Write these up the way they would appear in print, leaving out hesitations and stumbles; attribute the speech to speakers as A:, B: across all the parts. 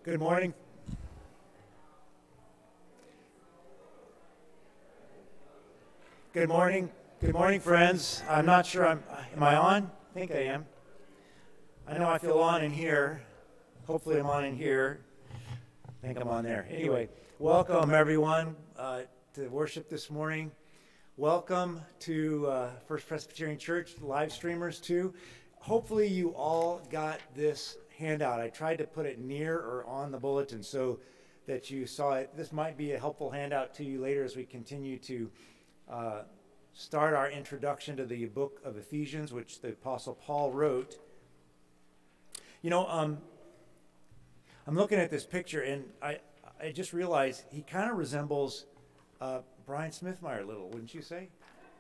A: Good morning. Good morning. Good morning, friends. I'm not sure am I on? I think I am. I know I feel on in here. Hopefully I'm on in here. I think I'm on there. Anyway, welcome everyone to worship this morning. Welcome to First Presbyterian Church, live streamers too. Hopefully you all got this handout. I tried to put it near or on the bulletin so that you saw it. This might be a helpful handout to you later as we continue to start our introduction to the book of Ephesians, which the Apostle Paul wrote. You know, I'm looking at this picture and I just realized he kind of resembles Brian Smithmeyer a little, wouldn't you say?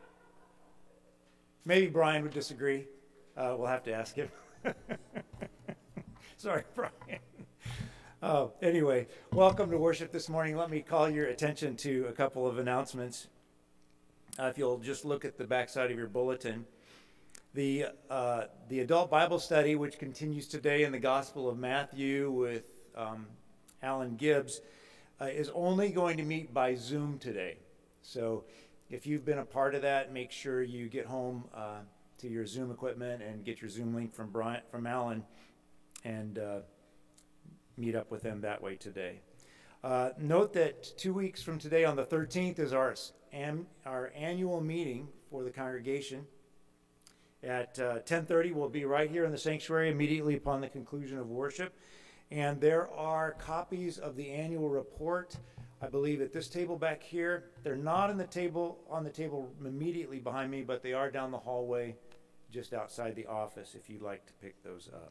A: Maybe Brian would disagree. We'll have to ask him. Sorry, Brian. Anyway, welcome to worship this morning. Let me call your attention to a couple of announcements. If you'll just look at the backside of your bulletin. The adult Bible study, which continues today in the Gospel of Matthew with Alan Gibbs, is only going to meet by Zoom today. So if you've been a part of that, make sure you get home to your Zoom equipment and get your Zoom link from Alan and meet up with them that way today. Note that 2 weeks from today, on the 13th, is our annual meeting for the congregation. At 10:30, we'll be right here in the sanctuary immediately upon the conclusion of worship. And there are copies of the annual report, I believe, at this table back here. They're not on the table immediately behind me, but they are down the hallway just outside the office if you'd like to pick those up.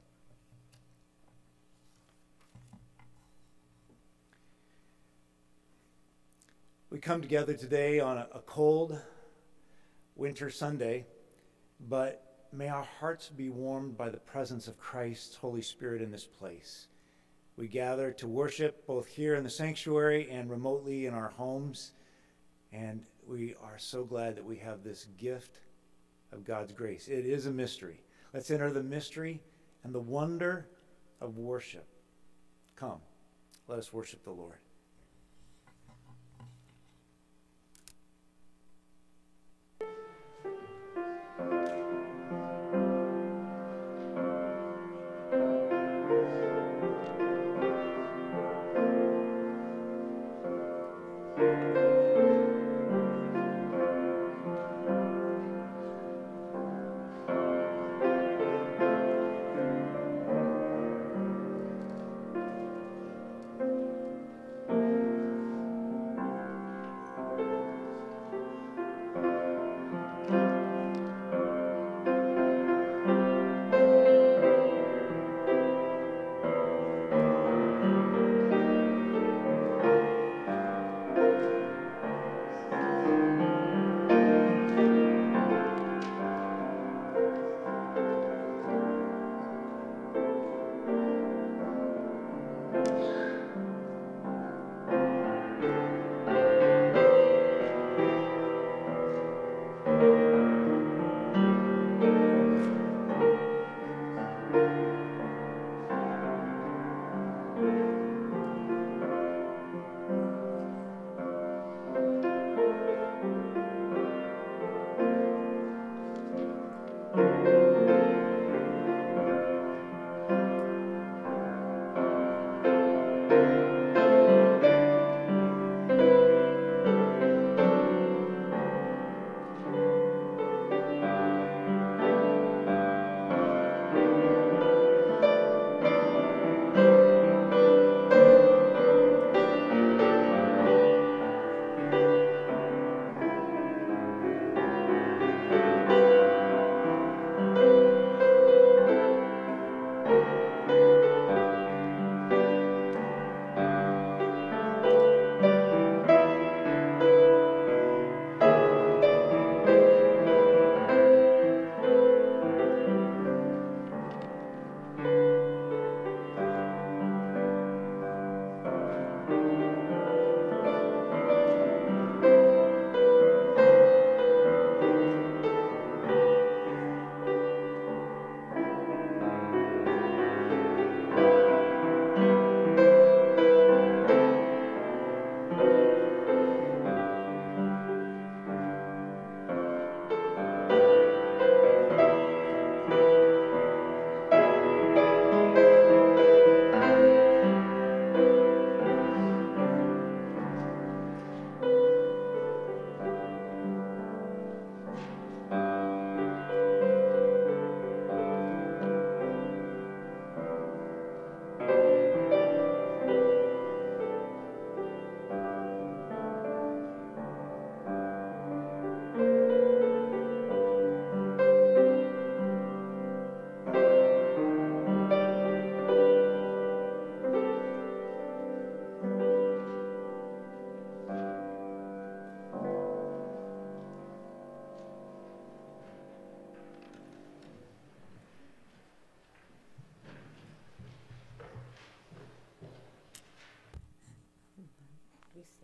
A: We come together today on a cold winter Sunday, but may our hearts be warmed by the presence of Christ's Holy Spirit in this place. We gather to worship both here in the sanctuary and remotely in our homes, and we are so glad that we have this gift of God's grace. It is a mystery. Let's enter the mystery and the wonder of worship. Come, let us worship the Lord.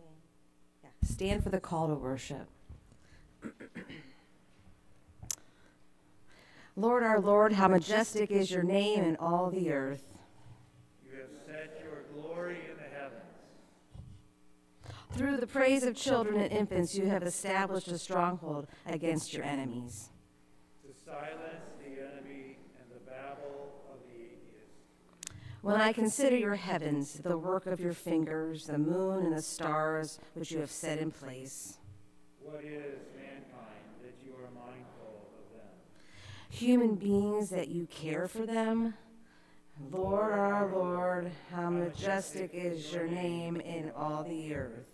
B: Stand for the call to worship. Lord, our Lord, how majestic is your name in all the earth.
A: You have set your glory in the heavens.
B: Through the praise of children and infants, you have established a stronghold against your enemies.
A: To silence the enemy and the babble of the atheist.
B: When I consider your heavens, the work of your fingers, the moon and the stars which you have set in place.
A: What is mankind that you are mindful of them?
B: Human beings that you care for them. Lord, our Lord, how majestic is your name in all the earth.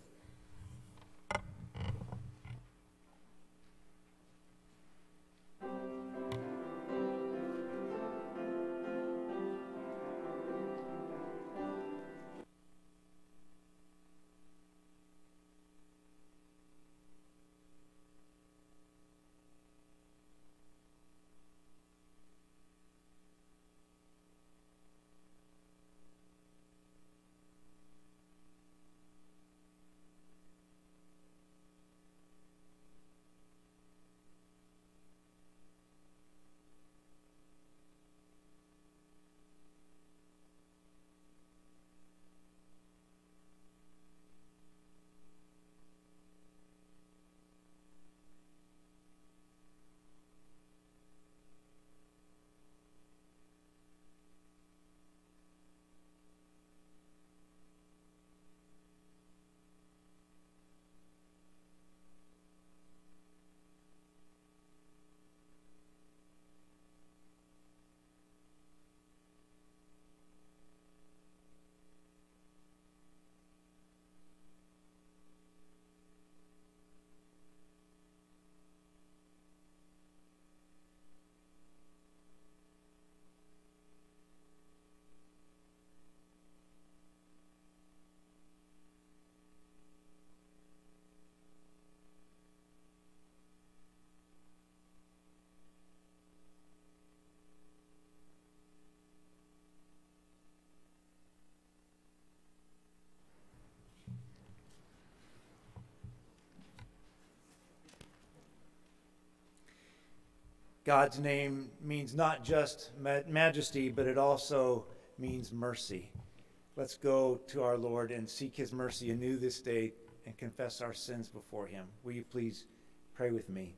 A: God's name means not just majesty, but it also means mercy. Let's go to our Lord and seek his mercy anew this day and confess our sins before him. Will you please pray with me?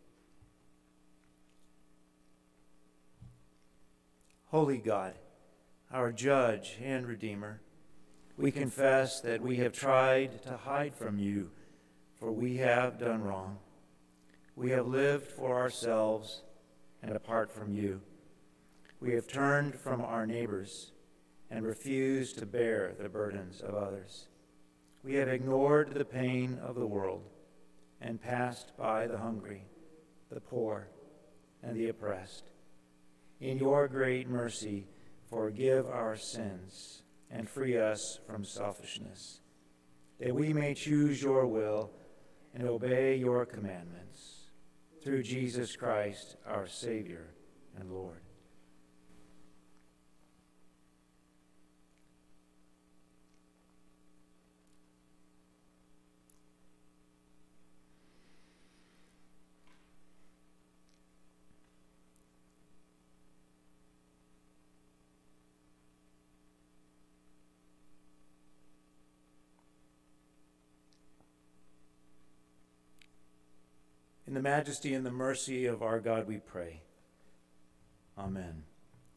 A: Holy God, our judge and redeemer, we confess that we have tried to hide from you, for we have done wrong. We have lived for ourselves and apart from you. We have turned from our neighbors and refused to bear the burdens of others. We have ignored the pain of the world and passed by the hungry, the poor, and the oppressed. In your great mercy, forgive our sins and free us from selfishness, that we may choose your will and obey your commandments. Through Jesus Christ, our Savior and Lord. In the majesty and the mercy of our God we pray. Amen.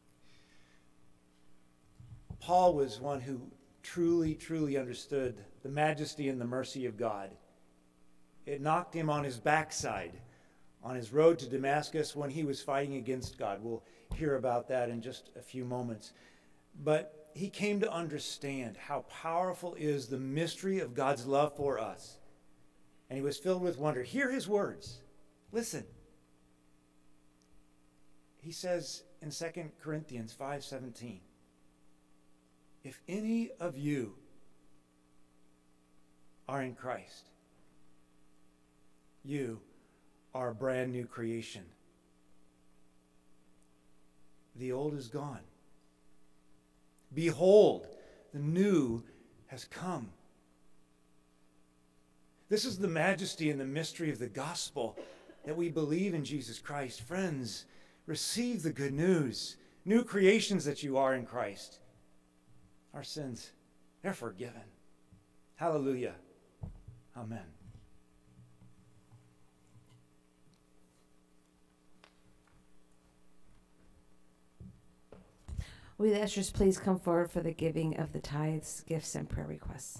A: Paul was one who truly, truly understood the majesty and the mercy of God. It knocked him on his backside on his road to Damascus when he was fighting against God. We'll hear about that in just a few moments. But he came to understand how powerful is the mystery of God's love for us. And he was filled with wonder. Hear his words. Listen. He says in 2 Corinthians 5:17, if any of you are in Christ, you are a brand new creation. The old is gone. Behold, the new has come. This is the majesty and the mystery of the gospel, that we believe in Jesus Christ. Friends, receive the good news. New creations that you are in Christ. Our sins, they're forgiven. Hallelujah. Amen.
B: Will the ushers please come forward for the giving of the tithes, gifts, and prayer requests?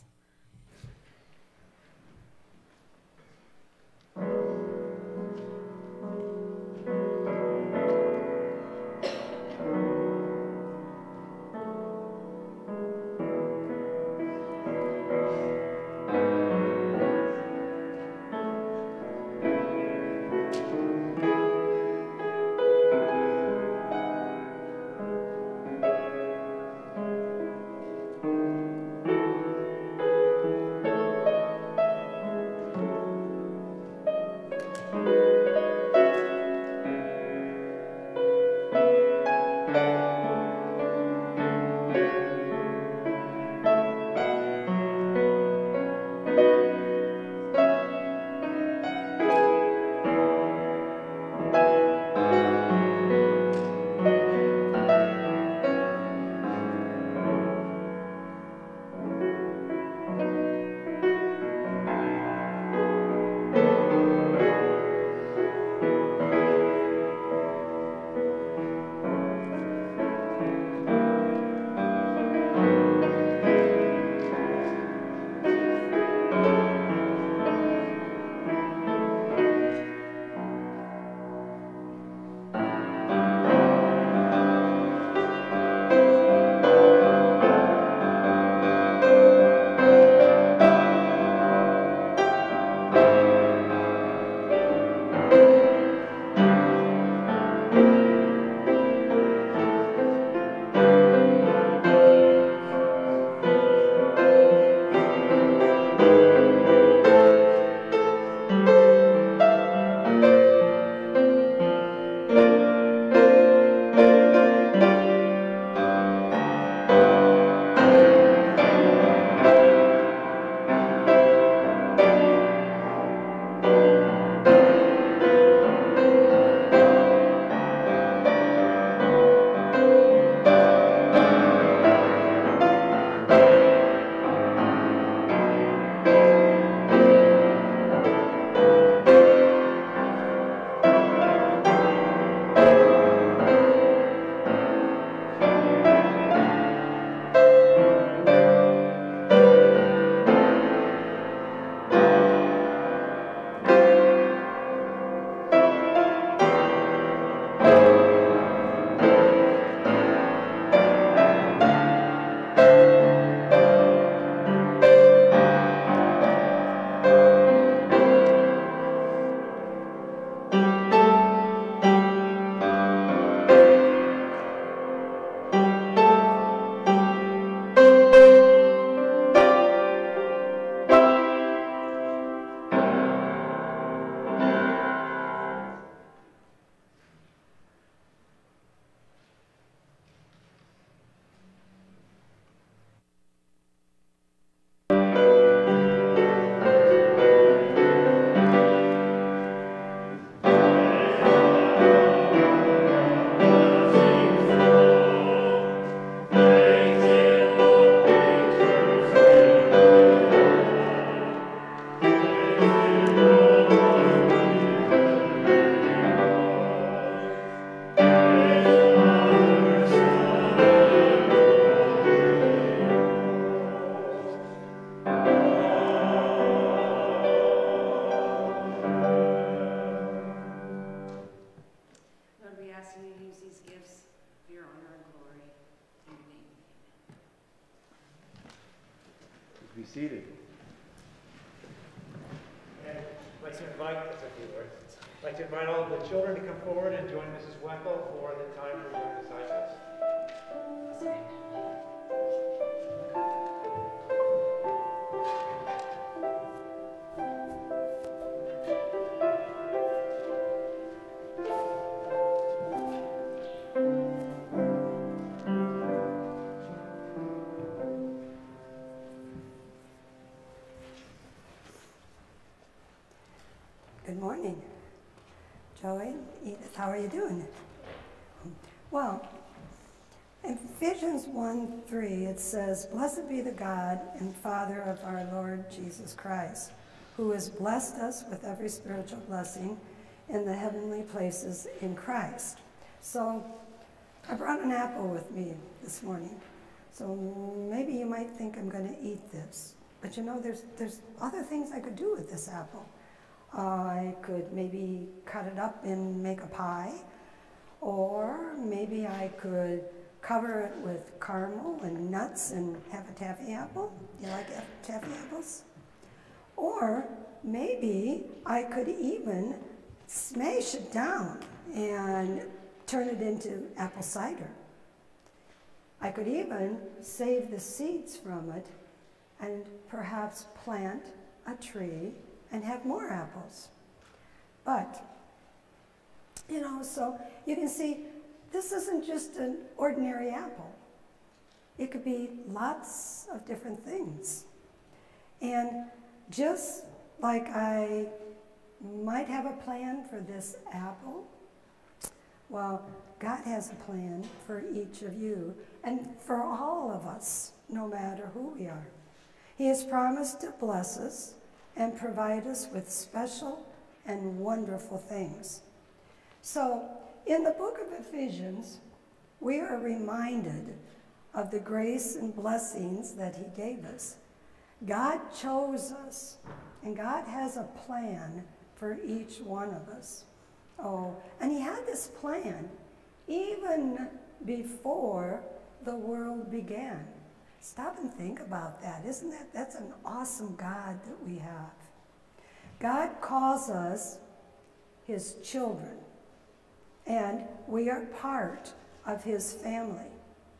A: Be seated. And I'd like to invite, I'd like to invite all of the children to come forward and join Mrs. Weckel for the time for young disciples.
C: Joey, Edith, how are you doing? Well, in Ephesians 1:3, it says, "Blessed be the God and Father of our Lord Jesus Christ, who has blessed us with every spiritual blessing in the heavenly places in Christ." So I brought an apple with me this morning. So maybe you might think I'm going to eat this. But you know, there's other things I could do with this apple. I could maybe cut it up and make a pie. Or maybe I could cover it with caramel and nuts and have a taffy apple. You like taffy apples? Or maybe I could even smash it down and turn it into apple cider. I could even save the seeds from it and perhaps plant a tree and have more apples. But, you know, so you can see this isn't just an ordinary apple. It could be lots of different things. And just like I might have a plan for this apple, well, God has a plan for each of you and for all of us, no matter who we are. He has promised to bless us and provide us with special and wonderful things. So, in the book of Ephesians, we are reminded of the grace and blessings that he gave us. God chose us, and God has a plan for each one of us. Oh, and he had this plan even before the world began. Stop and think about that. Isn't that's an awesome God that we have. God calls us his children, and we are part of his family.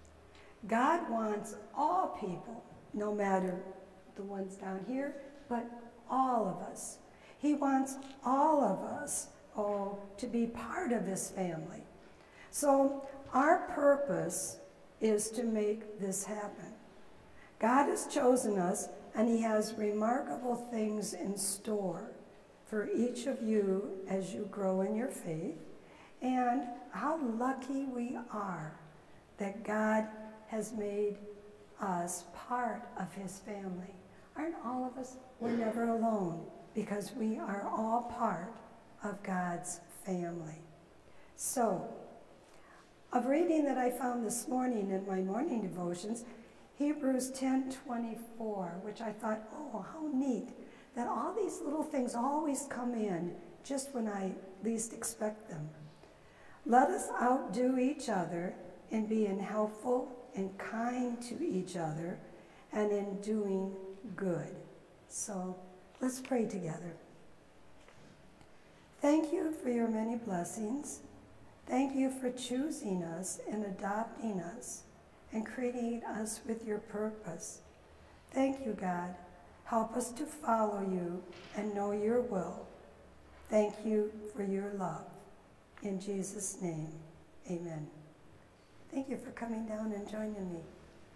C: God wants all people, no matter the ones down here, but all of us. He wants all of us, to be part of his family. So our purpose is to make this happen. God has chosen us, and he has remarkable things in store for each of you as you grow in your faith. And how lucky we are that God has made us part of his family. Aren't all of us? We're never alone because we are all part of God's family. So, a reading that I found this morning in my morning devotions, Hebrews 10:24, which I thought, oh, how neat that all these little things always come in just when I least expect them. Let us outdo each other in being helpful and kind to each other and in doing good. So let's pray together. Thank you for your many blessings. Thank you for choosing us and adopting us and creating us with your purpose. Thank you, God. Help us to follow you and know your will. Thank you for your love. In Jesus' name, amen. Thank you for coming down and joining me.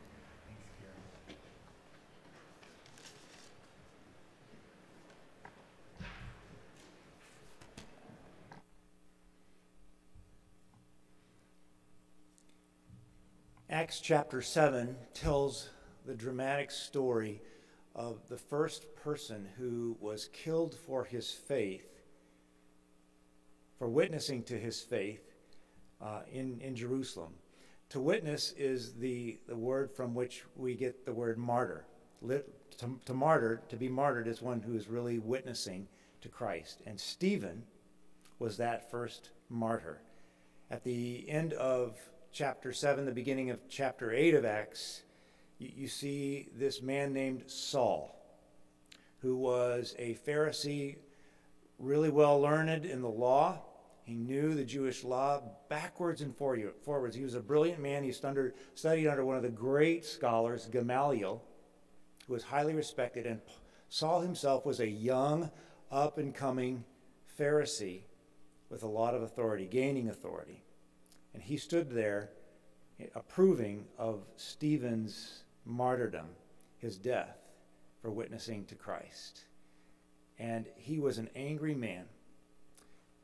A: Acts chapter 7 tells the dramatic story of the first person who was killed for his faith, for witnessing to his faith in Jerusalem. To witness is the word from which we get the word martyr. To be martyred is one who is really witnessing to Christ. And Stephen was that first martyr. At the end of chapter 7, the beginning of chapter 8 of Acts, you see this man named Saul, who was a Pharisee, really well learned in the law. He knew the Jewish law backwards and forwards. He was a brilliant man. He studied under one of the great scholars, Gamaliel, who was highly respected. And Saul himself was a young, up-and-coming Pharisee with a lot of authority, gaining authority. And he stood there approving of Stephen's martyrdom, his death, for witnessing to Christ. And he was an angry man.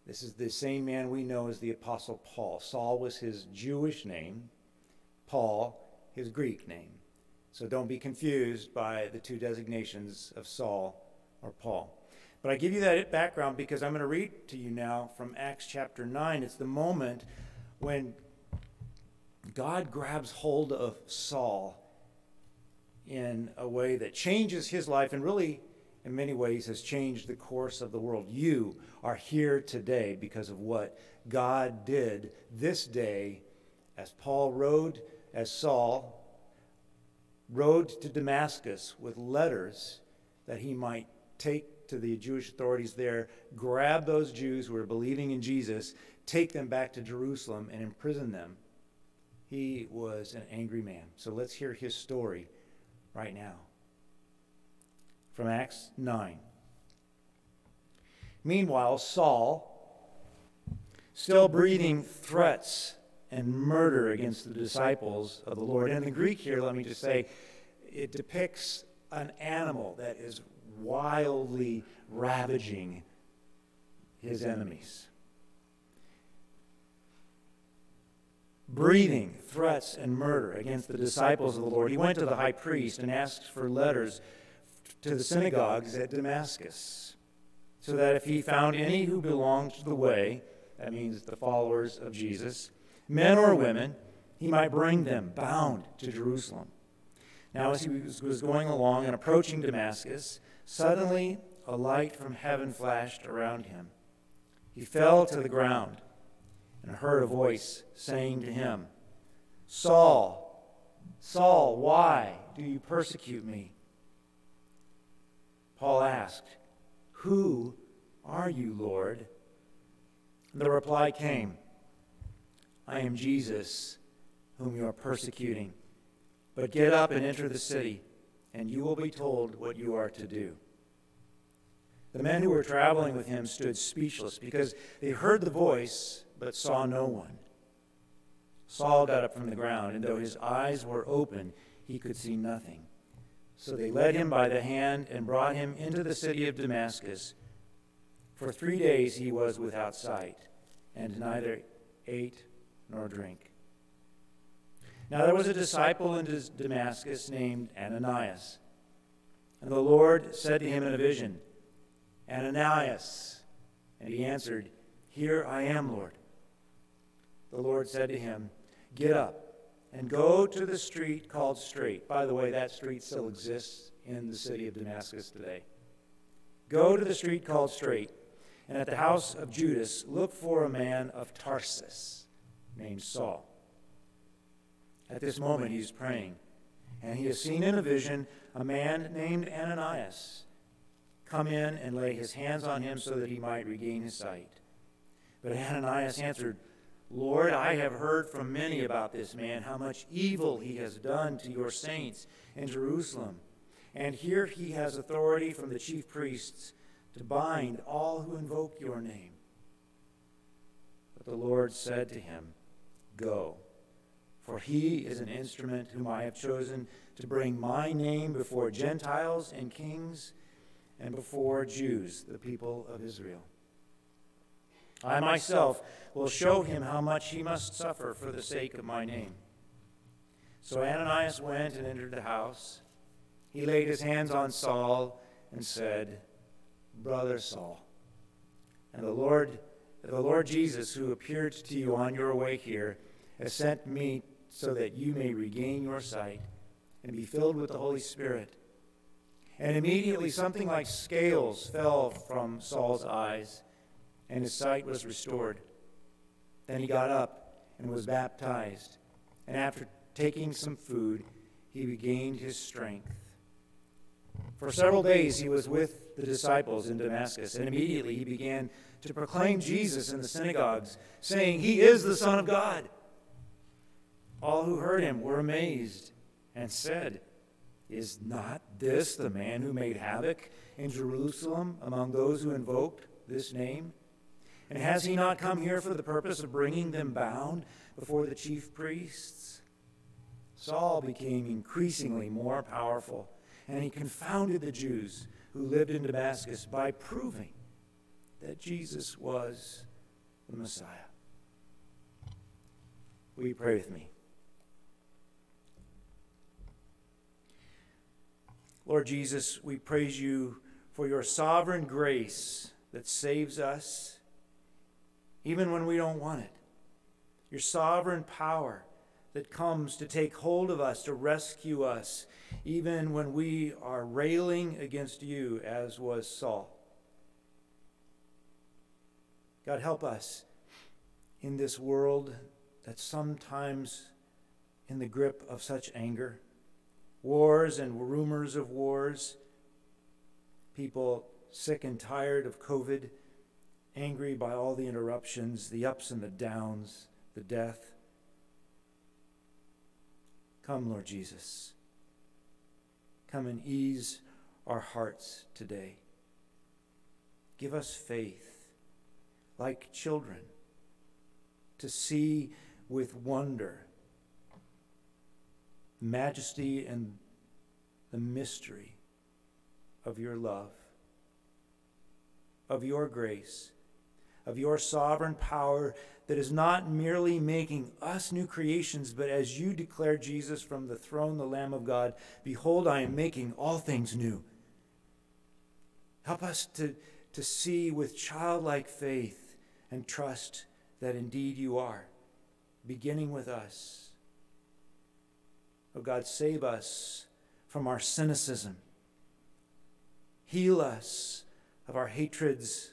A: This is the same man we know as the Apostle Paul. Saul was his Jewish name, Paul his Greek name. So don't be confused by the two designations of Saul or Paul. But I give you that background because I'm going to read to you now from Acts chapter 9. It's the moment when God grabs hold of Saul in a way that changes his life and really, in many ways, has changed the course of the world. You are here today because of what God did this day as Saul rode to Damascus with letters that he might take to the Jewish authorities there, grab those Jews who were believing in Jesus, take them back to Jerusalem and imprison them. He was an angry man. So let's hear his story right now. From Acts 9. Meanwhile, Saul, still breathing threats and murder against the disciples of the Lord. And in the Greek here, let me just say, it depicts an animal that is wildly ravaging his enemies. Breathing threats and murder against the disciples of the Lord, he went to the high priest and asked for letters to the synagogues at Damascus, so that if he found any who belonged to the way, that means the followers of Jesus, men or women, he might bring them bound to Jerusalem. Now as he was going along and approaching Damascus, suddenly a light from heaven flashed around him. He fell to the ground and heard a voice saying to him, "Saul, Saul, why do you persecute me?" Paul asked, "Who are you, Lord?" And the reply came, "I am Jesus, whom you are persecuting. But get up and enter the city, and you will be told what you are to do." The men who were traveling with him stood speechless because they heard the voice but saw no one. Saul got up from the ground, and though his eyes were open, he could see nothing. So they led him by the hand and brought him into the city of Damascus. For 3 days he was without sight, and neither ate nor drank. Now there was a disciple in Damascus named Ananias. And the Lord said to him in a vision, "Ananias." And he answered, "Here I am, Lord." The Lord said to him, "Get up and go to the street called Straight." By the way, that street still exists in the city of Damascus today. "Go to the street called Straight, and at the house of Judas look for a man of Tarsus named Saul. At this moment he is praying, and he has seen in a vision a man named Ananias come in and lay his hands on him so that he might regain his sight. But Ananias answered, "Lord, I have heard from many about this man, how much evil he has done to your saints in Jerusalem. And here he has authority from the chief priests to bind all who invoke your name." But the Lord said to him, "Go, for he is an instrument whom I have chosen to bring my name before Gentiles and kings and before Jews, the people of Israel. I myself will show him how much he must suffer for the sake of my name." So Ananias went and entered the house. He laid his hands on Saul and said, "Brother Saul, and the Lord Jesus, who appeared to you on your way here, has sent me so that you may regain your sight and be filled with the Holy Spirit." And immediately something like scales fell from Saul's eyes, and his sight was restored. Then he got up and was baptized, and after taking some food, he regained his strength. For several days he was with the disciples in Damascus, and immediately he began to proclaim Jesus in the synagogues, saying, "He is the Son of God." All who heard him were amazed and said, "Is not this the man who made havoc in Jerusalem among those who invoked this name? And has he not come here for the purpose of bringing them bound before the chief priests?" Saul became increasingly more powerful, and he confounded the Jews who lived in Damascus by proving that Jesus was the Messiah. Will you pray with me? Lord Jesus, we praise you for your sovereign grace that saves us even when we don't want it. Your sovereign power that comes to take hold of us, to rescue us, even when we are railing against you, as was Saul. God, help us in this world that's sometimes in the grip of such anger. Wars and rumors of wars. People sick and tired of COVID, angry by all the interruptions, the ups and the downs, the death. Come, Lord Jesus. Come and ease our hearts today. Give us faith, like children, to see with wonder the majesty and the mystery of your love, of your grace, of your sovereign power that is not merely making us new creations, but as you declare, Jesus, from the throne, the Lamb of God, behold, I am making all things new. Help us to see with childlike faith and trust that indeed you are, beginning with us. Oh God, save us from our cynicism. Heal us of our hatreds.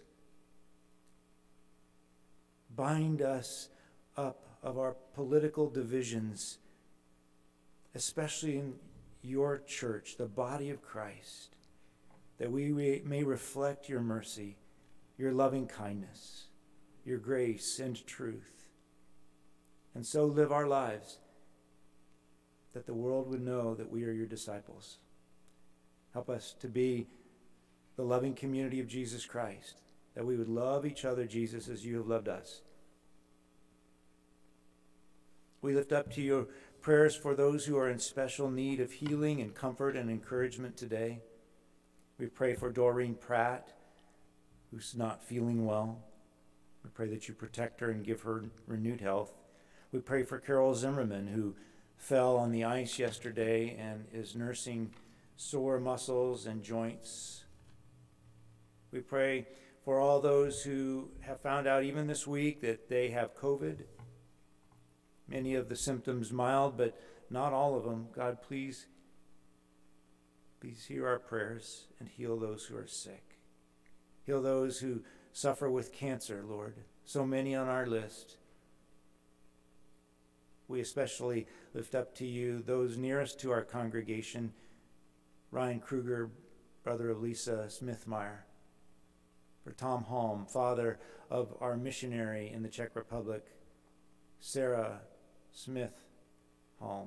A: Bind us up of our political divisions, especially in your church, the body of Christ, that we may reflect your mercy, your loving kindness, your grace and truth, and so live our lives that the world would know that we are your disciples. Help us to be the loving community of Jesus Christ, that we would love each other, Jesus, as you have loved us. We lift up to you prayers for those who are in special need of healing and comfort and encouragement today. We pray for Doreen Pratt, who's not feeling well. We pray that you protect her and give her renewed health. We pray for Carol Zimmerman, who fell on the ice yesterday and is nursing sore muscles and joints. We pray for all those who have found out even this week that they have COVID. Many of the symptoms mild, but not all of them. God, please hear our prayers and heal those who are sick. Heal those who suffer with cancer, Lord. So many on our list. We especially lift up to you those nearest to our congregation, Ryan Kruger, brother of Lisa Smithmeyer, for Tom Holm, father of our missionary in the Czech Republic, Sarah Smith Holm.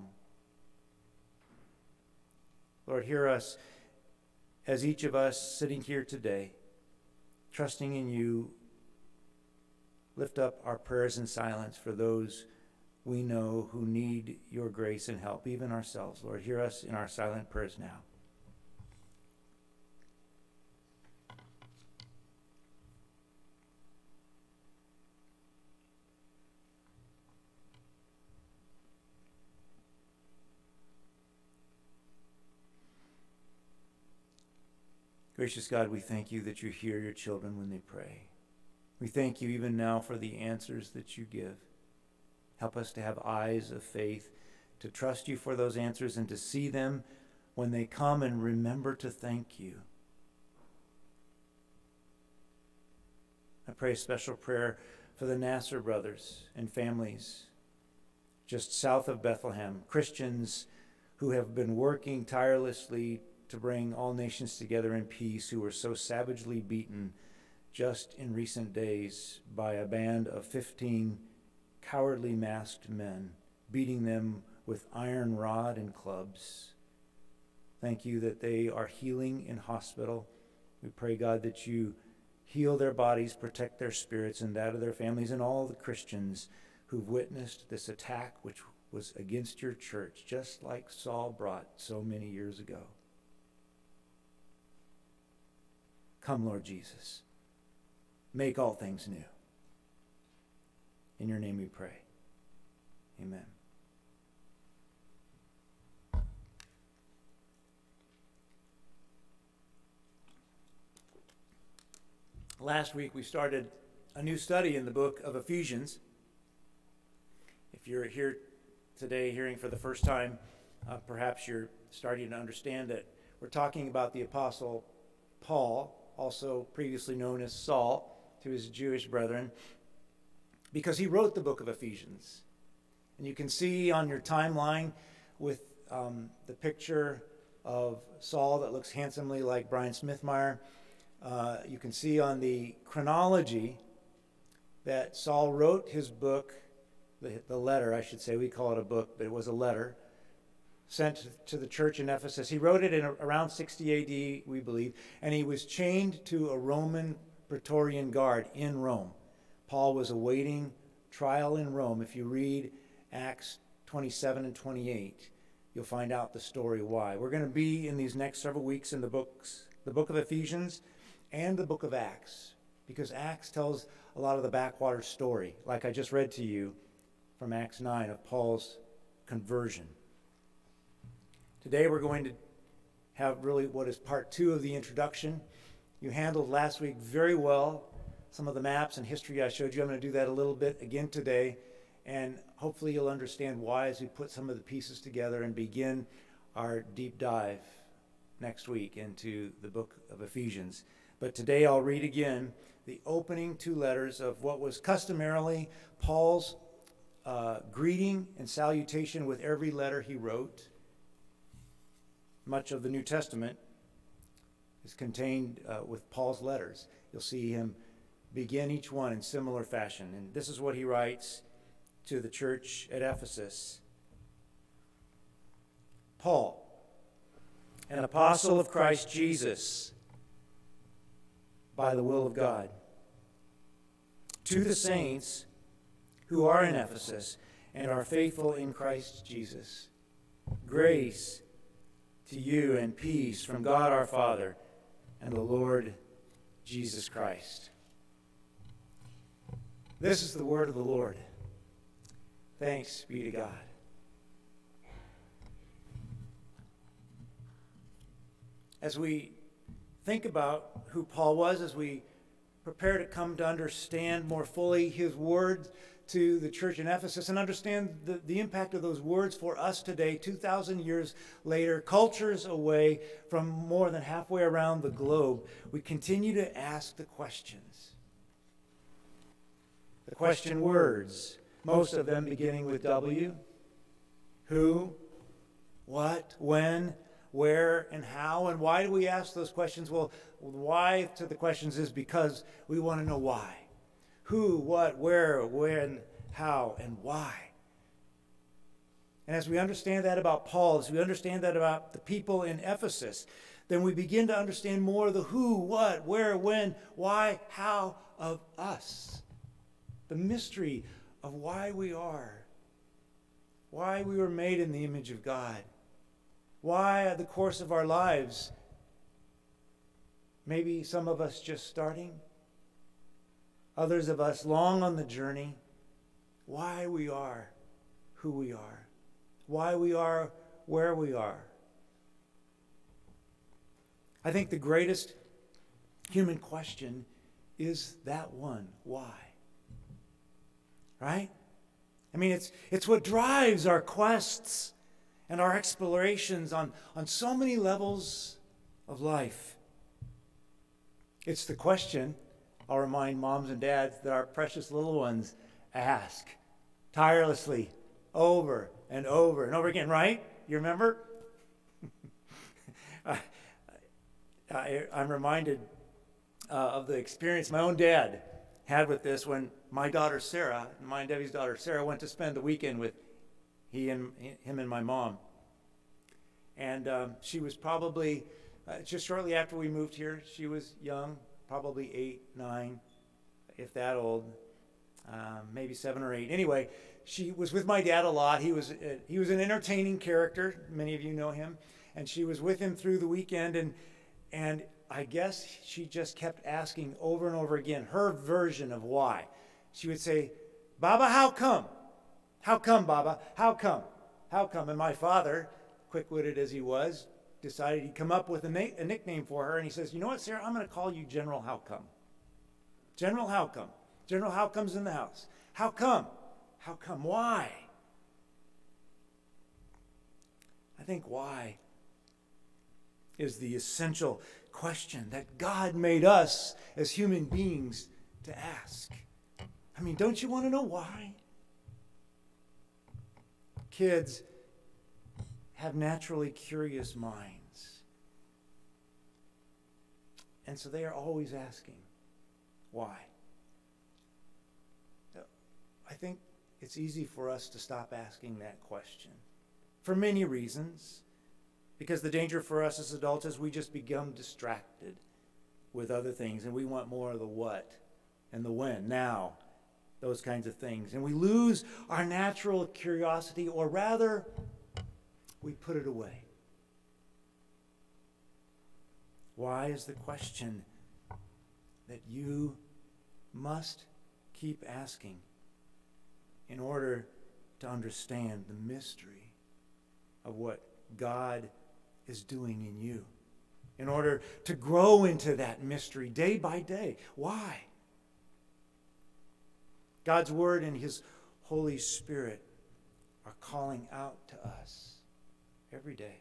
A: Lord, hear us as each of us sitting here today, trusting in you, lift up our prayers in silence for those we know who need your grace and help, even ourselves. Lord, hear us in our silent prayers now. Gracious God, we thank you that you hear your children when they pray. We thank you even now for the answers that you give. Help us to have eyes of faith, to trust you for those answers and to see them when they come, and remember to thank you. I pray a special prayer for the Nasser brothers and families just south of Bethlehem, Christians who have been working tirelessly to bring all nations together in peace, who were so savagely beaten just in recent days by a band of 15 cowardly masked men, beating them with iron rod and clubs. Thank you that they are healing in hospital. We pray, God, that you heal their bodies, protect their spirits and that of their families, and all the Christians who've witnessed this attack which was against your church, just like Saul brought so many years ago. Come, Lord Jesus. Make all things new. In your name we pray. Amen. Last week we started a new study in the book of Ephesians. If you're here today hearing for the first time, perhaps you're starting to understand that we're talking about the Apostle Paul, also previously known as Saul, to his Jewish brethren, because he wrote the book of Ephesians. And you can see on your timeline with the picture of Saul that looks handsomely like Brian Smithmeyer. You can see on the chronology that Saul wrote his book, the letter, I should say. We call it a book, but it was a letter sent to the church in Ephesus. He wrote it in around 60 AD, we believe, and he was chained to a Roman Praetorian guard in Rome. Paul was awaiting trial in Rome. If you read Acts 27 and 28, you'll find out the story why. We're going to be in these next several weeks in the book of Ephesians and the book of Acts, because Acts tells a lot of the backwater story, like I just read to you from Acts 9 of Paul's conversion. Today we're going to have really what is part 2 of the introduction. You handled last week very well some of the maps and history I showed you. I'm going to do that a little bit again today, and hopefully you'll understand why as we put some of the pieces together and begin our deep dive next week into the book of Ephesians. But today I'll read again the opening 2 letters of what was customarily Paul's greeting and salutation with every letter he wrote. Much of the New Testament is contained with Paul's letters. You'll see him begin each one in similar fashion. And this is what he writes to the church at Ephesus. Paul, an apostle of Christ Jesus, by the will of God, to the saints who are in Ephesus and are faithful in Christ Jesus, grace to you and peace from God our Father and the Lord Jesus Christ. This is the word of the Lord. Thanks be to God. As we think about who Paul was, as we prepare to come to understand more fully his words to the church in Ephesus and understand the impact of those words for us today, 2,000 years later, cultures away from more than halfway around the globe, we continue to ask the questions. The question words, most of them beginning with W. Who, what, when, where, and how. And why do we ask those questions? Well, why to the questions is because we want to know why. Who, what, where, when, how, and why. And as we understand that about Paul, as we understand that about the people in Ephesus, then we begin to understand more of the who, what, where, when, why, how of us. The mystery of why we are. Why we were made in the image of God. Why the course of our lives, maybe some of us just starting, others of us long on the journey, why we are who we are, why we are where we are. I think the greatest human question is that one, why? Right? I mean, it's what drives our quests and our explorations on so many levels of life. It's the question, I'll remind moms and dads, that our precious little ones ask tirelessly over and over and over again, right? You remember? I'm reminded of the experience my own dad had with this when my daughter Sarah, my and Debbie's daughter Sarah, went to spend the weekend with him and my mom. And she was probably, just shortly after we moved here, she was young, probably 8, 9, if that old, maybe 7 or 8. Anyway, she was with my dad a lot. He was an entertaining character. Many of you know him. And she was with him through the weekend. And I guess she just kept asking over and over again her version of why. She would say, Baba, how come? How come, Baba? How come? How come? And my father, quick-witted as he was, decided he'd come up with a nickname for her. And he says, you know what, Sarah? I'm going to call you General How Come. General How Come. General How Come's in the house. How come? How come? Why? I think why is the essential question that God made us as human beings to ask. I mean, don't you want to know why? Kids have naturally curious minds. And so they are always asking, why? I think it's easy for us to stop asking that question for many reasons. Because the danger for us as adults is we just become distracted with other things, and we want more of the what and the when, now, those kinds of things. And we lose our natural curiosity, or rather, we put it away. Why is the question that you must keep asking in order to understand the mystery of what God is doing in you, in order to grow into that mystery day by day. Why? God's Word and His Holy Spirit are calling out to us every day.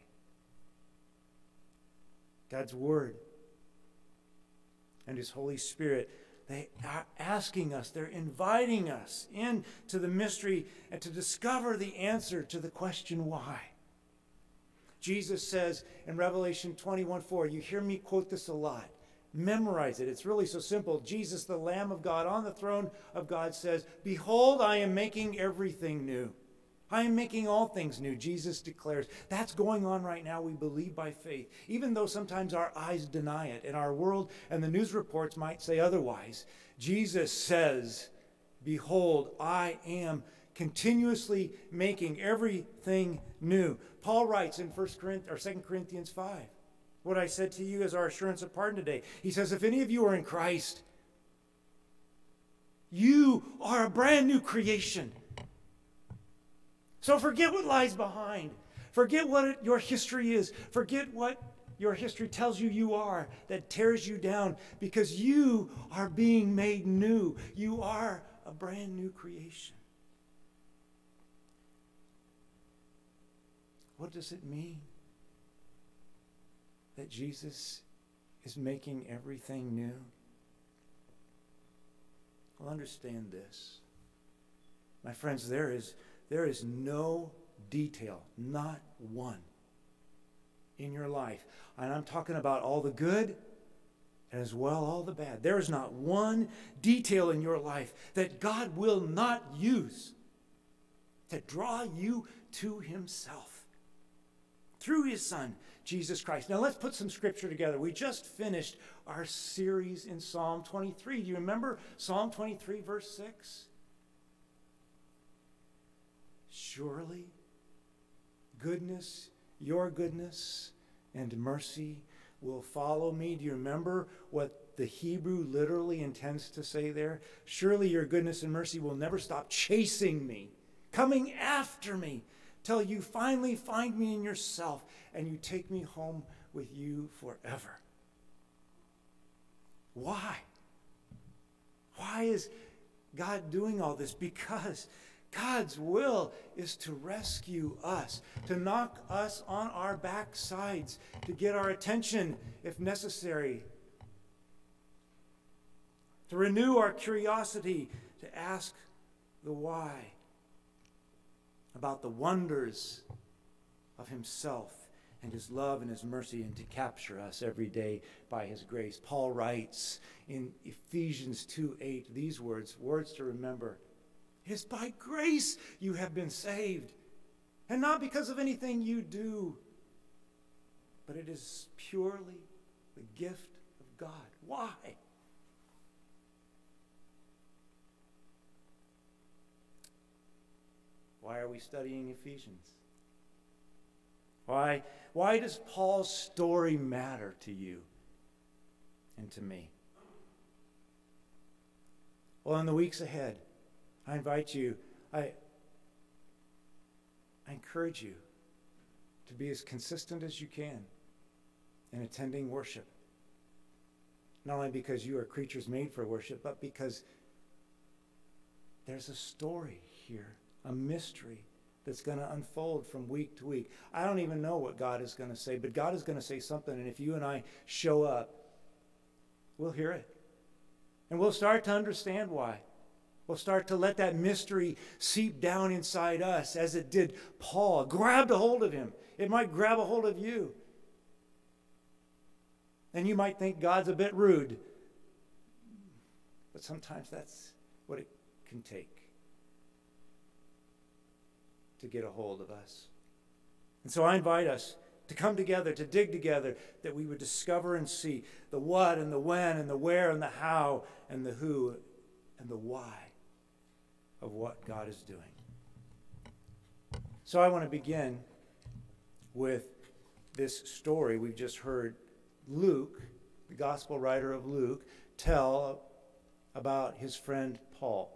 A: God's Word and His Holy Spirit, they are asking us, they're inviting us into the mystery and to discover the answer to the question why. Jesus says in Revelation 21:4, you hear me quote this a lot. Memorize it. It's really so simple. Jesus, the Lamb of God on the throne of God, says, behold, I am making everything new. I am making all things new, Jesus declares. That's going on right now. We believe by faith, even though sometimes our eyes deny it, and our world and the news reports might say otherwise. Jesus says, behold, I am continuously making everything new. Paul writes in 2 Corinthians 5, what I said to you is our assurance of pardon today. He says, if any of you are in Christ, you are a brand new creation. So forget what lies behind. Forget what your history is. Forget what your history tells you you are that tears you down, because you are being made new. You are a brand new creation. What does it mean that Jesus is making everything new? Well, understand this. My friends, there is no detail, not one, in your life. And I'm talking about all the good and as well all the bad. There is not one detail in your life that God will not use to draw you to Himself through His Son, Jesus Christ. Now let's put some scripture together. We just finished our series in Psalm 23. Do you remember Psalm 23, verse 6? Surely goodness, your goodness and mercy will follow me. Do you remember what the Hebrew literally intends to say there? Surely your goodness and mercy will never stop chasing me, coming after me, till you finally find me in yourself and you take me home with you forever. Why? Why is God doing all this? Because God's will is to rescue us, to knock us on our backsides, to get our attention if necessary, to renew our curiosity, to ask the why, about the wonders of Himself and His love and His mercy, and to capture us every day by His grace. Paul writes in Ephesians 2:8 these words to remember. It is by grace you have been saved, and not because of anything you do, but it is purely the gift of God. Why? Why are we studying Ephesians? Why does Paul's story matter to you and to me? Well, in the weeks ahead, I invite you, I encourage you to be as consistent as you can in attending worship. Not only because you are creatures made for worship, but because there's a story here, a mystery that's going to unfold from week to week. I don't even know what God is going to say, but God is going to say something, and if you and I show up, we'll hear it. And we'll start to understand why. We'll start to let that mystery seep down inside us as it did Paul. Grabbed a hold of him. It might grab a hold of you. And you might think God's a bit rude. But sometimes that's what it can take to get a hold of us. And so I invite us to come together, to dig together, that we would discover and see the what and the when and the where and the how and the who and the why of what God is doing. So I want to begin with this story we've just heard Luke, the gospel writer of Luke, tell about his friend Paul.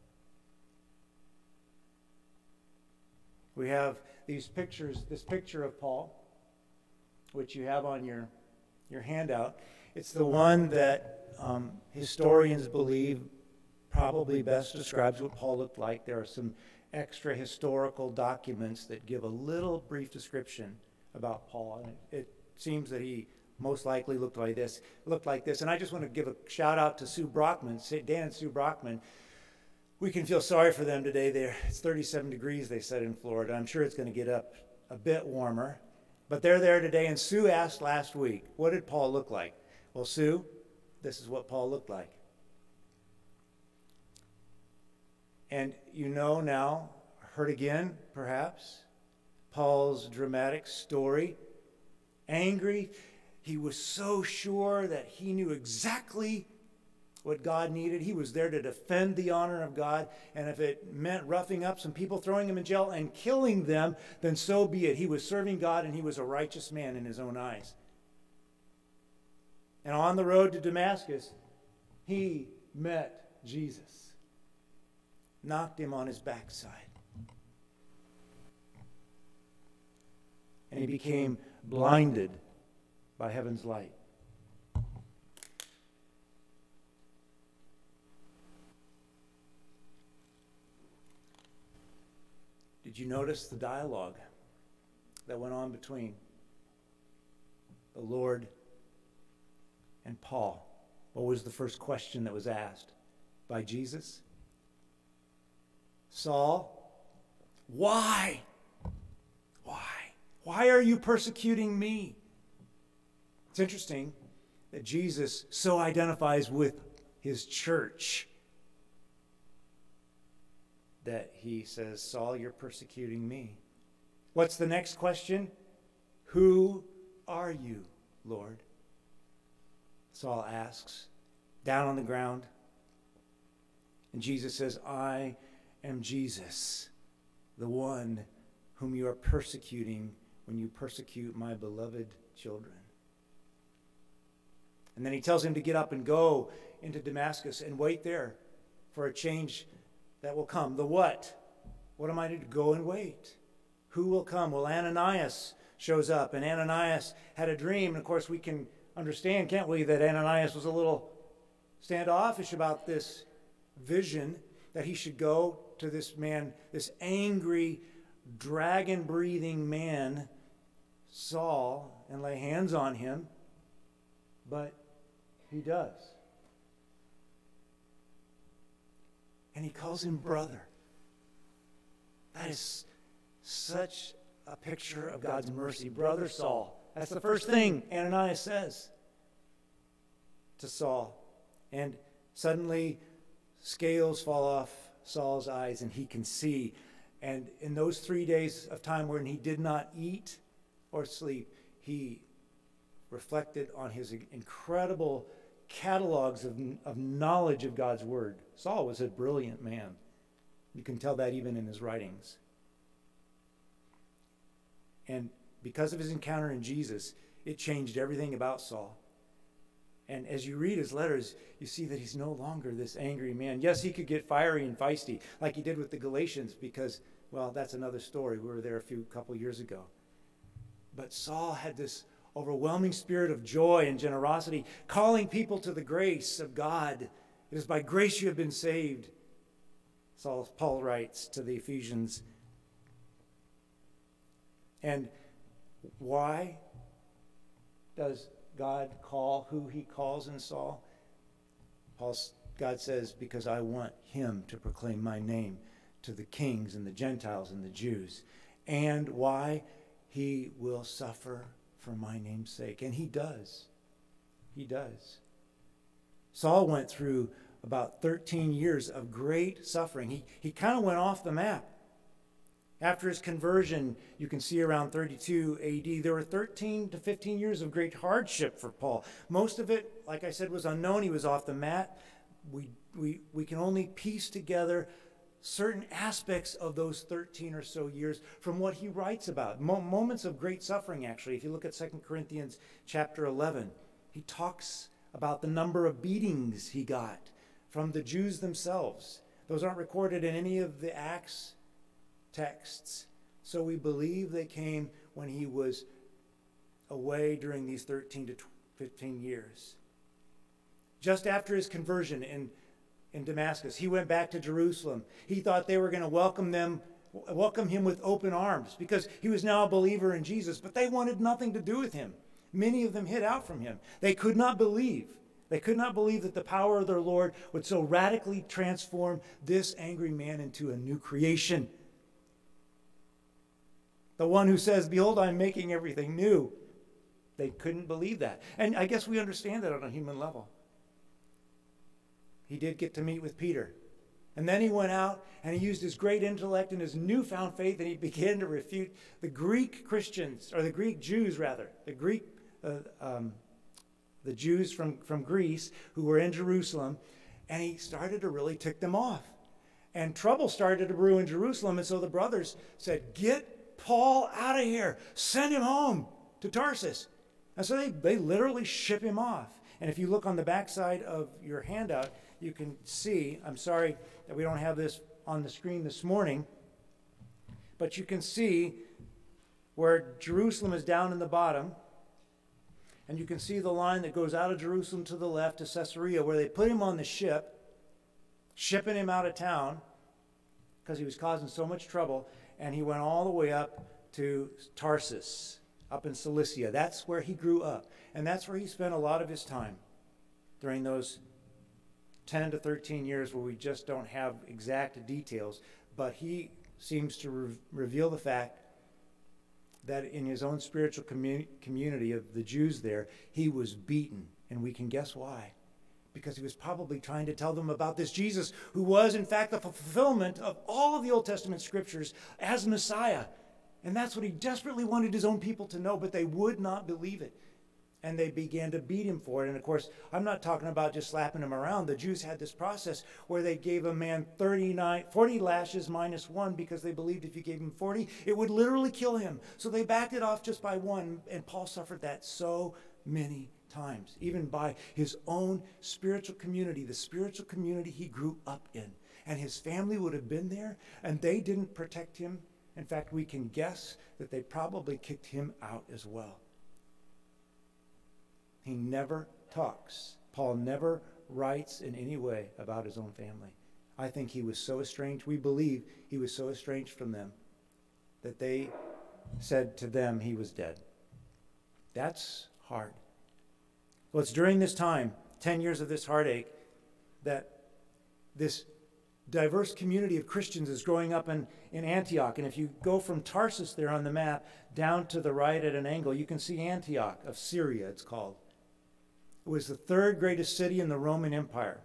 A: We have these pictures, this picture of Paul, which you have on your handout. It's the one that historians believe probably best describes what Paul looked like. There are some extra historical documents that give a little brief description about Paul. And it seems that he most likely looked like this. And I just want to give a shout out to Sue Brockman, Dan and Sue Brockman. We can feel sorry for them today. It's 37 degrees, they said, in Florida. I'm sure it's going to get up a bit warmer. But they're there today, and Sue asked last week, what did Paul look like? Well, Sue, this is what Paul looked like. And you know now, heard again, perhaps, Paul's dramatic story. Angry, he was so sure that he knew exactly what God needed. He was there to defend the honor of God, and if it meant roughing up some people, throwing them in jail, and killing them, then so be it. He was serving God, and he was a righteous man in his own eyes. And on the road to Damascus, he met Jesus, knocked him on his backside, and he became blinded by heaven's light. Did you notice the dialogue that went on between the Lord and Paul? What was the first question that was asked by Jesus? Saul, why? Why? Why are you persecuting me? It's interesting that Jesus so identifies with his church that he says, Saul, you're persecuting me. What's the next question? Who are you, Lord? Saul asks, down on the ground. And Jesus says, I am Jesus, the one whom you are persecuting when you persecute my beloved children. And then he tells him to get up and go into Damascus and wait there for a change that will come. The what? What am I to go and wait? Who will come? Well, Ananias shows up, and Ananias had a dream. And of course, we can understand, can't we, that Ananias was a little standoffish about this vision that he should go to this man, this angry, dragon-breathing man, Saul, and lay hands on him. But he does. And he calls him brother. That is such a picture of God's mercy. Brother Saul. That's the first thing Ananias says to Saul. And suddenly scales fall off Saul's eyes and he can see. And in those 3 days of time when he did not eat or sleep, he reflected on his incredible catalogs of knowledge of God's word. Saul was a brilliant man. You can tell that even in his writings. And because of his encounter in Jesus, it changed everything about Saul. And as you read his letters, you see that he's no longer this angry man. Yes, he could get fiery and feisty like he did with the Galatians because, well, that's another story. We were there a couple years ago. But Saul had this overwhelming spirit of joy and generosity, calling people to the grace of God. It is by grace you have been saved, Paul writes to the Ephesians. And why does God call who he calls in Saul? God says, because I want him to proclaim my name to the kings and the Gentiles and the Jews. And why? He will suffer for my name's sake. And he does. He does. Saul went through about 13 years of great suffering. He kind of went off the map. After his conversion, you can see around 32 AD, there were 13 to 15 years of great hardship for Paul. Most of it, like I said, was unknown. He was off the mat. We can only piece together certain aspects of those 13 or so years from what he writes about. Moments of great suffering, actually. If you look at 2 Corinthians chapter 11, he talks about the number of beatings he got from the Jews themselves. Those aren't recorded in any of the Acts texts. So we believe they came when he was away during these 13 to 15 years. Just after his conversion in Damascus, he went back to Jerusalem. He thought they were going to welcome him with open arms because he was now a believer in Jesus, but they wanted nothing to do with him. Many of them hid out from him. They could not believe. They could not believe that the power of their Lord would so radically transform this angry man into a new creation. The one who says, behold, I'm making everything new. They couldn't believe that. And I guess we understand that on a human level. He did get to meet with Peter. And then he went out and he used his great intellect and his newfound faith and he began to refute the Greek Christians, or the Greek Jews rather, the Jews from Greece who were in Jerusalem, and he started to really tick them off. And trouble started to brew in Jerusalem, and so the brothers said, get Paul out of here. Send him home to Tarsus. And so they literally ship him off. And if you look on the backside of your handout, you can see, I'm sorry that we don't have this on the screen this morning, but you can see where Jerusalem is down in the bottom, and you can see the line that goes out of Jerusalem to the left to Caesarea, where they put him on the ship, shipping him out of town because he was causing so much trouble. And he went all the way up to Tarsus, up in Cilicia. That's where he grew up. And that's where he spent a lot of his time during those 10 to 13 years where we just don't have exact details. But he seems to reveal the fact that in his own spiritual community of the Jews there, he was beaten. And we can guess why. Because he was probably trying to tell them about this Jesus who was, in fact, the fulfillment of all of the Old Testament scriptures as Messiah. And that's what he desperately wanted his own people to know, but they would not believe it. And they began to beat him for it. And of course, I'm not talking about just slapping him around. The Jews had this process where they gave a man 40 lashes minus one because they believed if you gave him 40, it would literally kill him. So they backed it off just by one, and Paul suffered that so many times, even by his own spiritual community, the spiritual community he grew up in. And his family would have been there, and they didn't protect him. In fact, we can guess that they probably kicked him out as well. He never talks. Paul never writes in any way about his own family. I think he was so estranged. We believe he was so estranged from them that they said to them he was dead. That's hard. Well, it's during this time, 10 years of this heartache, that this diverse community of Christians is growing up in Antioch. And if you go from Tarsus there on the map down to the right at an angle, you can see Antioch of Syria, it's called. It was the third greatest city in the Roman Empire.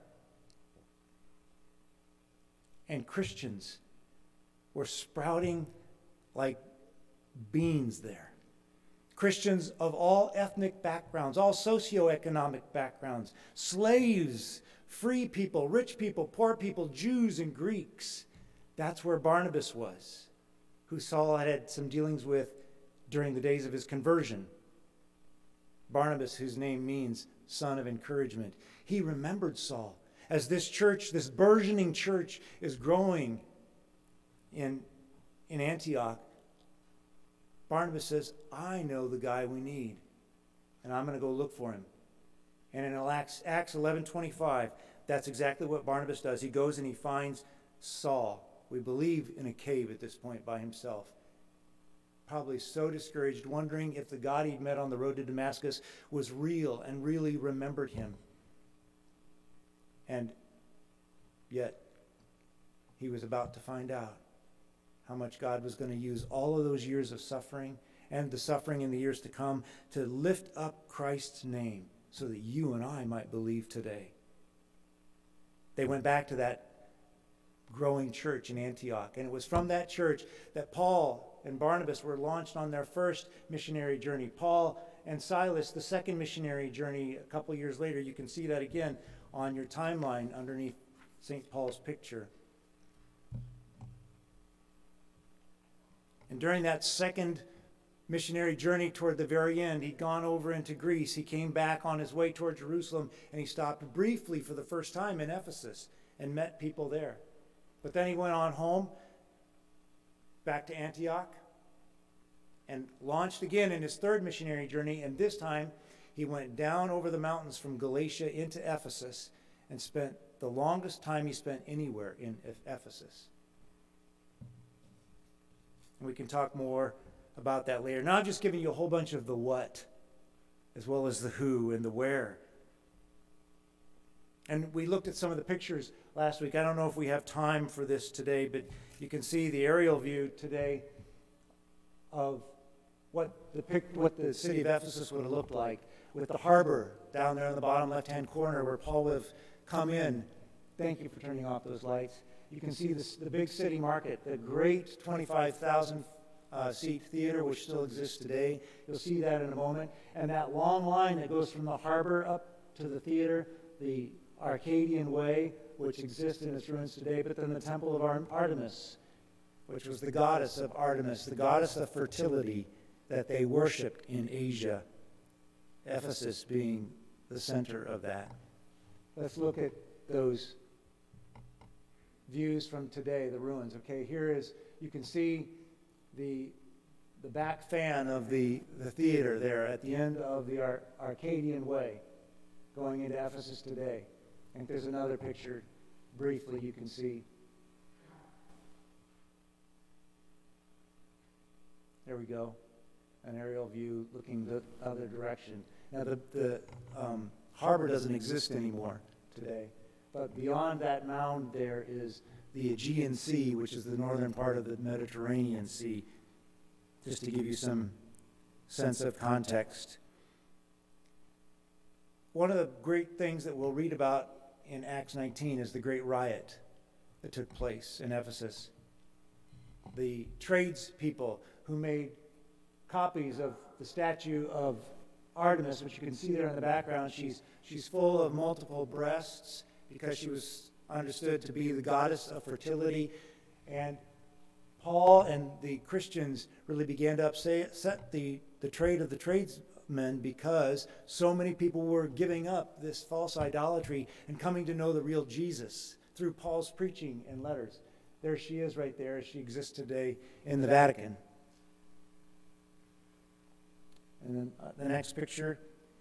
A: And Christians were sprouting like beans there. Christians of all ethnic backgrounds, all socioeconomic backgrounds, slaves, free people, rich people, poor people, Jews and Greeks. That's where Barnabas was, who Saul had some dealings with during the days of his conversion. Barnabas, whose name means son of encouragement. He remembered Saul. As this church, this burgeoning church, is growing in Antioch, Barnabas says, I know the guy we need, and I'm going to go look for him. And in Acts 11:25, that's exactly what Barnabas does. He goes and he finds Saul, we believe in a cave at this point by himself. Probably so discouraged, wondering if the God he'd met on the road to Damascus was real and really remembered him. And yet, he was about to find out how much God was going to use all of those years of suffering and the suffering in the years to come to lift up Christ's name so that you and I might believe today. They went back to that growing church in Antioch, and it was from that church that Paul and Barnabas were launched on their first missionary journey. Paul and Silas, the second missionary journey a couple years later. You can see that again on your timeline underneath St. Paul's picture. And during that second missionary journey toward the very end, he'd gone over into Greece. He came back on his way toward Jerusalem, and he stopped briefly for the first time in Ephesus and met people there. But then he went on home, back to Antioch, and launched again in his third missionary journey, and this time he went down over the mountains from Galatia into Ephesus and spent the longest time he spent anywhere in Ephesus. And we can talk more about that later. Now I'm just giving you a whole bunch of the what, as well as the who and the where. And we looked at some of the pictures last week. I don't know if we have time for this today, but you can see the aerial view today of what the city of Ephesus would have looked like, with the harbor down there in the bottom left-hand corner where Paul would have come in. Thank you for turning off those lights. You can see the big city market, the great 25,000 seat theater, which still exists today. You'll see that in a moment. And that long line that goes from the harbor up to the theater, the Arcadian Way, which exists in its ruins today, but then the Temple of Artemis, which was the goddess of Artemis, the goddess of fertility that they worshipped in Asia, Ephesus being the center of that. Let's look at those views from today, the ruins. Okay, here is, you can see the back fan of the theater there at the end of the Arcadian Way going into Ephesus today. I think there's another picture briefly you can see. There we go. An aerial view looking the other direction. Now the harbor doesn't exist anymore today, but beyond that mound there is the Aegean Sea, which is the northern part of the Mediterranean Sea, just to give you some sense of context. One of the great things that we'll read about in Acts 19 is the great riot that took place in Ephesus. The tradespeople who made copies of the statue of Artemis, which you can see there in the background, she's full of multiple breasts because she was understood to be the goddess of fertility. And Paul and the Christians really began to upset the trade of the tradesmen because so many people were giving up this false idolatry and coming to know the real Jesus through Paul's preaching and letters. There she is right there. She exists today in the Vatican. And then the next picture,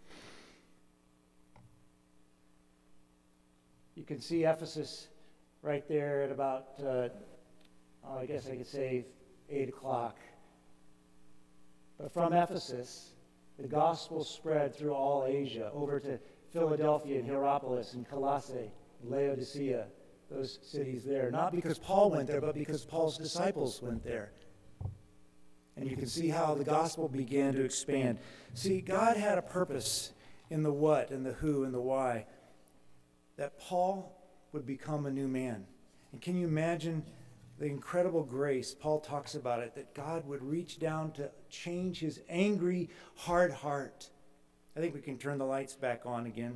A: you can see Ephesus right there at about, I guess I could say 8 o'clock. But from Ephesus, the gospel spread through all Asia, over to Philadelphia and Hierapolis and Colossae, Laodicea, those cities there. Not because Paul went there, but because Paul's disciples went there. And you can see how the gospel began to expand. See, God had a purpose in the what and the who and the why, that Paul would become a new man. And can you imagine the incredible grace? Paul talks about it, that God would reach down to change his angry, hard heart. I think we can turn the lights back on again.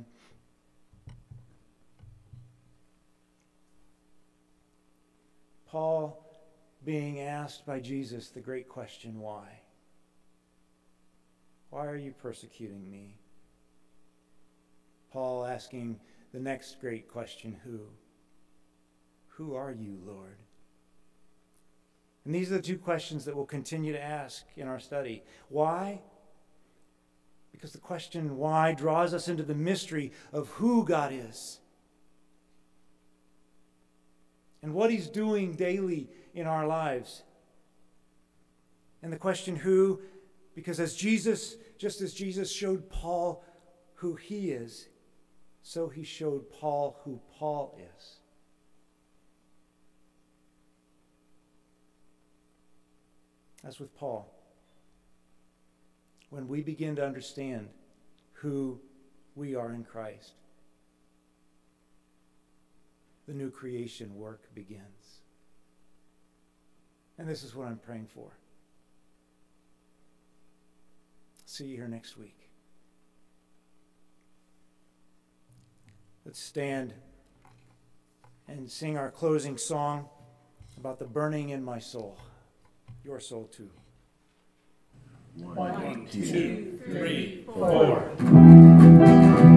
A: Paul being asked by Jesus the great question, why? Why are you persecuting me? Paul asking the next great question, who? Who are you, Lord? And these are the two questions that we'll continue to ask in our study. Why? Because the question why draws us into the mystery of who God is and what he's doing daily in our lives. And the question who, because just as Jesus showed Paul who he is, so he showed Paul who Paul is. As with Paul, when we begin to understand who we are in Christ, the new creation work begins. And this is what I'm praying for. See you here next week. Let's stand and sing our closing song about the burning in my soul. Your soul too.
D: 1, 2, 3, 4.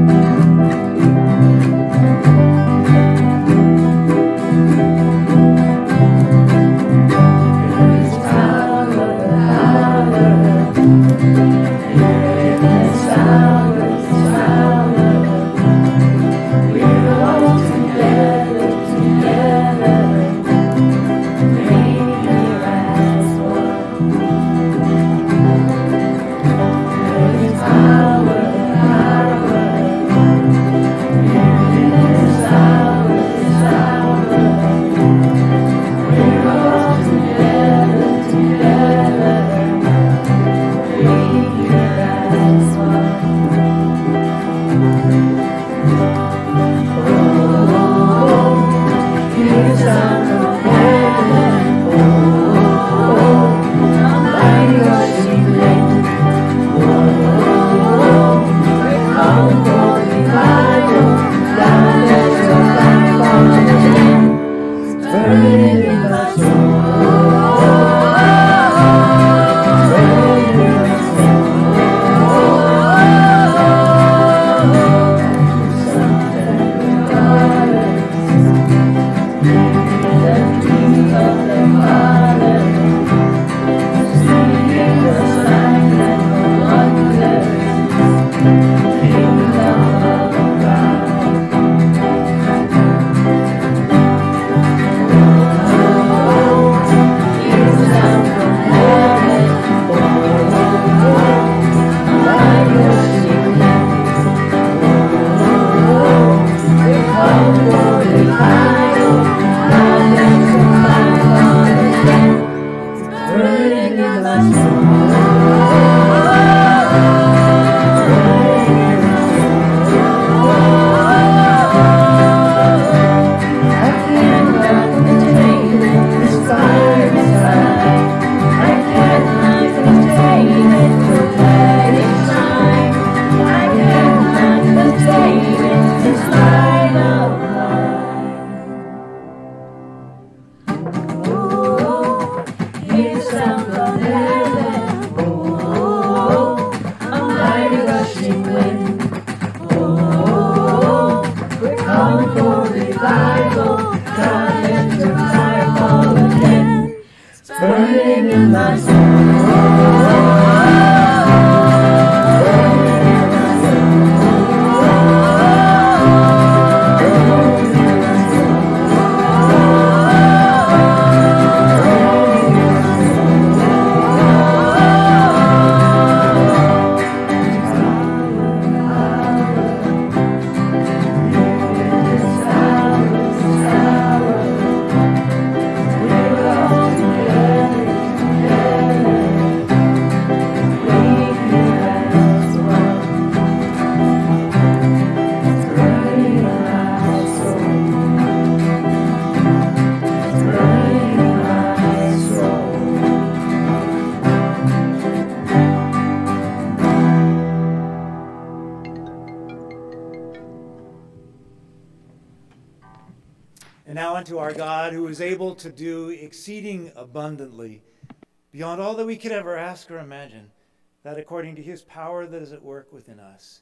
A: And now unto our God, who is able to do exceeding abundantly, beyond all that we could ever ask or imagine, that according to his power that is at work within us,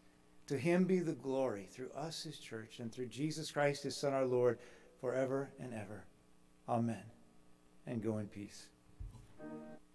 A: To him be the glory through us, his church, and through Jesus Christ, his Son, our Lord, forever and ever. Amen. And go in peace.